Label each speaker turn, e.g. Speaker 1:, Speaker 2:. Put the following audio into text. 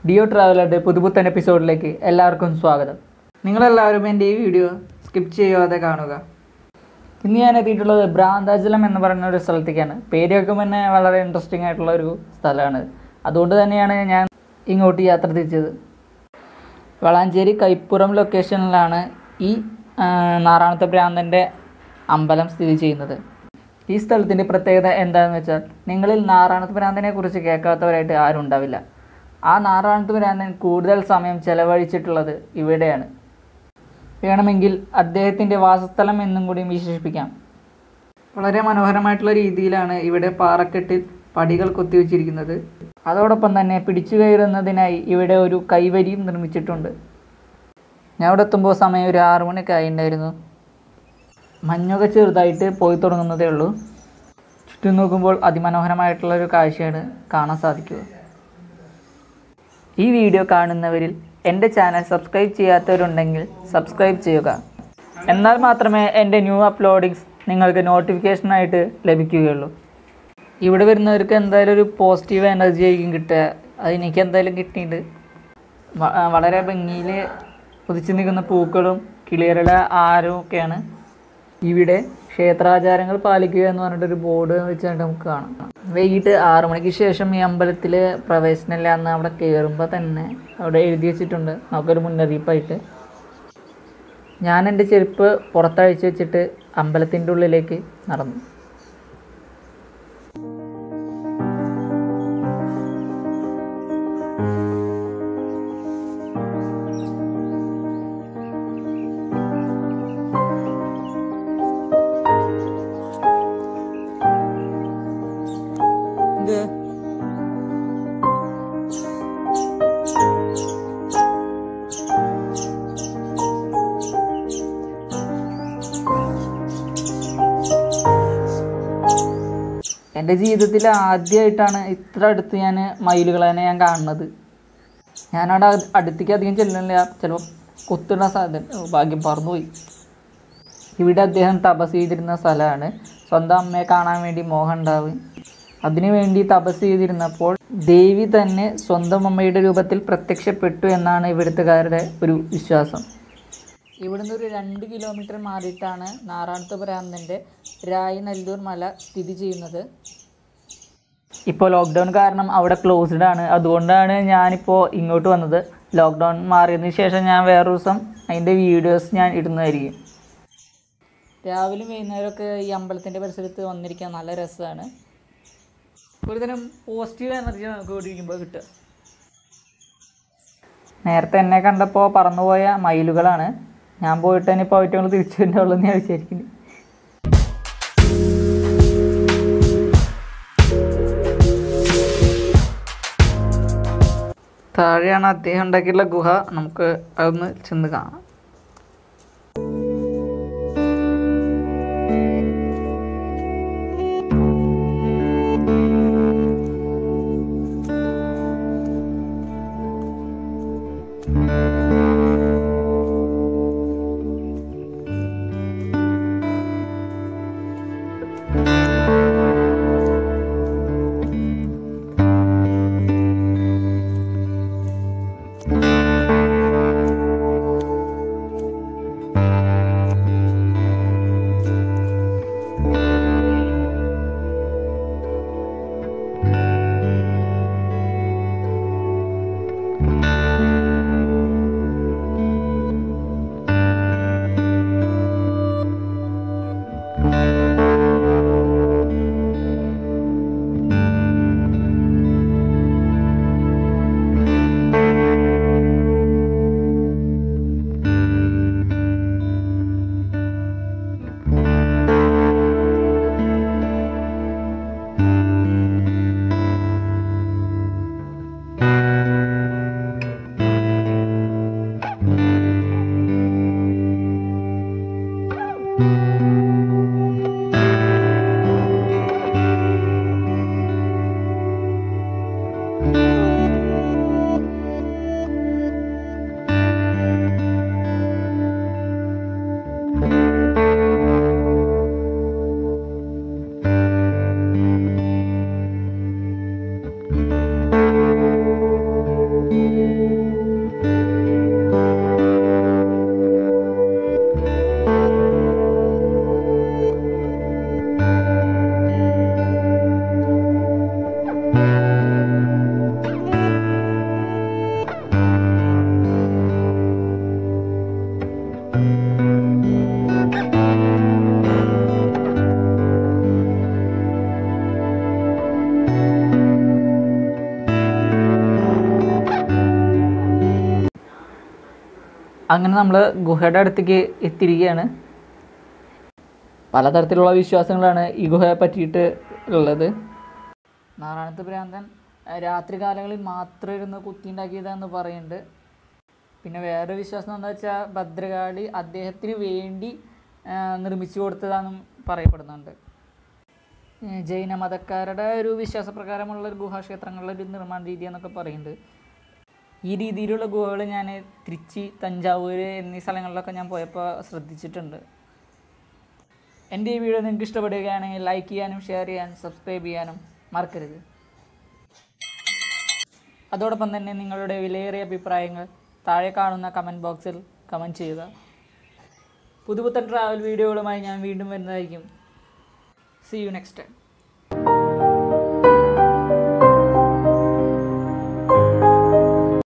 Speaker 1: Deo ട്രാവലറുടെ പുതുപുത്തൻ എപ്പിസോഡിലേക്ക് എല്ലാവർക്കും സ്വാഗതം. നിങ്ങളെല്ലാവരും എൻ്റെ ഈ വീഡിയോ സ്കിപ്പ് ചെയ്യാതെ കാണുക. ഇന്ന് ഞാൻ എത്തിയിട്ടുള്ളത് ഭ്രാന്താചലം എന്ന് പറയുന്ന ഒരു സ്ഥലത്തേക്കാണ്. പേര് കേൾക്കുമ്പോൾ തന്നെ വളരെ ഇൻട്രസ്റ്റിംഗ് ആയിട്ടുള്ള ഒരു സ്ഥലമാണ്. അതുകൊണ്ട് തന്നെയാണ് ഞാൻ ഇങ്ങോട്ട് യാത്ര തിരിച്ചത്. വളാഞ്ചേരി കൈപ്പുറം ലൊക്കേഷനിലാണ് ഈ നാറാണത്തെ ഭ്രാന്തൻ്റെ അമ്പലം സ്ഥിതി ചെയ്യുന്നത്. ഈ സ്ഥലത്തിൻ്റെ പ്രത്യേകത എന്താണെന്ന് വെച്ചാൽ, നിങ്ങളിൽ നാറാണത്ത് ഭ്രാന്തനെ കുറിച്ച് കേൾക്കാത്തവരായിട്ട് ആരും ഉണ്ടാവില്ല. ആ നാറാണത്ത് ഭ്രാന്തൻ കൂടുതൽ സമയം ചെലവഴിച്ചിട്ടുള്ളത് ഇവിടെയാണ്. വേണമെങ്കിൽ അദ്ദേഹത്തിൻ്റെ വാസസ്ഥലം എന്നും കൂടി വിശേഷിപ്പിക്കാം. വളരെ മനോഹരമായിട്ടുള്ള രീതിയിലാണ് ഇവിടെ പാറക്കെട്ടിൽ പടികൾ കൊത്തിവെച്ചിരിക്കുന്നത്. അതോടൊപ്പം തന്നെ പിടിച്ചു കയറുന്നതിനായി ഇവിടെ ഒരു കൈവരിയും നിർമ്മിച്ചിട്ടുണ്ട്. ഞാൻ ഇവിടെ എത്തുമ്പോൾ സമയം ഒരു 6 മണിയൊക്കെ ആയിട്ടുണ്ടായിരുന്നു. മഞ്ഞൊക്കെ ചെറുതായിട്ട് പോയി തുടങ്ങുന്നതേ ഉള്ളൂ. ചുറ്റും നോക്കുമ്പോൾ അതിമനോഹരമായിട്ടുള്ളൊരു കാഴ്ചയാണ് കാണാൻ സാധിക്കുക. ഈ വീഡിയോ കാണുന്നവരിൽ എൻ്റെ ചാനൽ സബ്സ്ക്രൈബ് ചെയ്യാത്തവരുണ്ടെങ്കിൽ സബ്സ്ക്രൈബ് ചെയ്യുക. എന്നാൽ മാത്രമേ എൻ്റെ ന്യൂ അപ്ലോഡിങ്സ് നിങ്ങൾക്ക് നോട്ടിഫിക്കേഷനായിട്ട് ലഭിക്കുകയുള്ളൂ. ഇവിടെ വരുന്നവർക്ക് എന്തായാലും ഒരു പോസിറ്റീവ് എനർജി ആയിരിക്കും കിട്ടുക. അതെനിക്ക് എന്തായാലും കിട്ടിയിട്ടുണ്ട്. വളരെ ഭംഗിയിൽ ഉദിച്ചു നിൽക്കുന്ന പൂക്കളും കിളികളുടെ ആരവും ഒക്കെയാണ്. ഇവിടെ ക്ഷേത്രാചാരങ്ങൾ പാലിക്കുക എന്ന് പറഞ്ഞിട്ടൊരു ബോർഡ് വെച്ചായിട്ട് നമുക്ക് കാണാം. വൈകിട്ട് 6 മണിക്ക് ശേഷം ഈ അമ്പലത്തിൽ പ്രവേശനമില്ല എന്ന് അവിടെ കയറുമ്പോൾ തന്നെ അവിടെ എഴുതി വെച്ചിട്ടുണ്ട്. നമുക്കൊരു മുന്നറിയിപ്പായിട്ട്. ഞാൻ എൻ്റെ ചെരുപ്പ് പുറത്തഴിച്ച് വെച്ചിട്ട് അമ്പലത്തിൻ്റെ ഉള്ളിലേക്ക് നടന്നു. എൻ്റെ ജീവിതത്തിൽ ആദ്യമായിട്ടാണ് ഇത്ര അടുത്ത് ഞാൻ മയിലുകളെ ഞാൻ കാണുന്നത്. ഞാനവിടെ അടുത്തേക്ക് അധികം ചെല്ലുന്നില്ല, ചിലപ്പോൾ കൊത്തിടുന്ന സാധ്യത. ഭാഗ്യം പറന്നുപോയി. ഇവിടെ അദ്ദേഹം തപസ് ചെയ്തിരുന്ന സ്ഥലമാണ്. സ്വന്തം അമ്മയെ കാണാൻ വേണ്ടി മോഹം ഉണ്ടാവും. അതിനുവേണ്ടി തപസ് ചെയ്തിരുന്നപ്പോൾ ദേവി തന്നെ സ്വന്തം അമ്മയുടെ രൂപത്തിൽ പ്രത്യക്ഷപ്പെട്ടു എന്നാണ് ഇവിടുത്തുകാരുടെ ഒരു വിശ്വാസം. ഇവിടുന്ന് ഒരു 2 കിലോമീറ്റർ മാറിയിട്ടാണ് നാറാണത്ത് ഭ്രാന്തൻ്റെ രായനല്ലൂർ മല സ്ഥിതി ചെയ്യുന്നത്. ഇപ്പോൾ ലോക്ക്ഡൗൺ കാരണം അവിടെ ക്ലോസ്ഡ് ആണ്. അതുകൊണ്ടാണ് ഞാനിപ്പോൾ ഇങ്ങോട്ട് വന്നത്. ലോക്ക്ഡൗൺ മാറിയതിന് ശേഷം ഞാൻ വേറൊരു ദിവസം അതിൻ്റെ വീഡിയോസ് ഞാൻ ഇടുന്നതായിരിക്കും. രാവിലെ വൈകുന്നേരമൊക്കെ ഈ അമ്പലത്തിൻ്റെ പരിസരത്ത് വന്നിരിക്കാൻ നല്ല രസമാണ്. ഒരുതരം പോസിറ്റീവ് എനർജി നമുക്ക് ഇവിടെ ഇരിക്കുമ്പോൾ കിട്ടുക. നേരത്തെ എന്നെ കണ്ടപ്പോൾ പറന്നുപോയ മയിലുകളാണ്. ഞാൻ പോയിട്ട് തന്നെ ഇപ്പോൾ അവറ്റങ്ങൾ തിരിച്ചു വരുന്നുള്ളൂ എന്ന് ഞാൻ വിചാരിക്കുന്നു. താഴെയാണ് അദ്ദേഹം ഉണ്ടാക്കിയിട്ടുള്ള ഗുഹ. നമുക്ക് അതൊന്ന് ചെന്ന് കാണാം. അങ്ങനെ നമ്മൾ ഗുഹയുടെ അടുത്തേക്ക് എത്തിയിരിക്കുകയാണ്. പലതരത്തിലുള്ള വിശ്വാസങ്ങളാണ് ഈ ഗുഹയെ പറ്റിയിട്ട് ഉള്ളത്. നാരായണത്ത് ഭ്രാന്തൻ രാത്രി കാലങ്ങളിൽ മാത്രം ഇരുന്ന് കുത്തിയുണ്ടാക്കിയതാണെന്ന് പറയുന്നുണ്ട്. പിന്നെ വേറെ വിശ്വാസം എന്താ വെച്ചാൽ ഭദ്രകാളി അദ്ദേഹത്തിന് വേണ്ടി നിർമ്മിച്ചു കൊടുത്തതാണെന്നും പറയപ്പെടുന്നുണ്ട്. ജൈന മതക്കാരുടെ ഒരു വിശ്വാസപ്രകാരമുള്ള ഒരു ഗുഹാക്ഷേത്രങ്ങളുടെ ഒരു നിർമ്മാണ രീതി എന്നൊക്കെ പറയുന്നുണ്ട്. ഈ രീതിയിലുള്ള ഗുഹകൾ ഞാൻ തിരുച്ചി, തഞ്ചാവൂർ എന്നീ സ്ഥലങ്ങളിലൊക്കെ ഞാൻ പോയപ്പോൾ ശ്രദ്ധിച്ചിട്ടുണ്ട്. എൻ്റെ ഈ വീഡിയോ നിങ്ങൾക്ക് ഇഷ്ടപ്പെടുകയാണെങ്കിൽ ലൈക്ക് ചെയ്യാനും ഷെയർ ചെയ്യാനും സബ്സ്ക്രൈബ് ചെയ്യാനും മറക്കരുത്. അതോടൊപ്പം തന്നെ നിങ്ങളുടെ വിലയേറിയ അഭിപ്രായങ്ങൾ താഴെ കാണുന്ന കമൻറ്റ് ബോക്സിൽ കമൻറ്റ് ചെയ്യുക. പുതുപുത്തൻ ട്രാവൽ വീഡിയോകളുമായി ഞാൻ വീണ്ടും വരുന്നതായിരിക്കും. See you next time.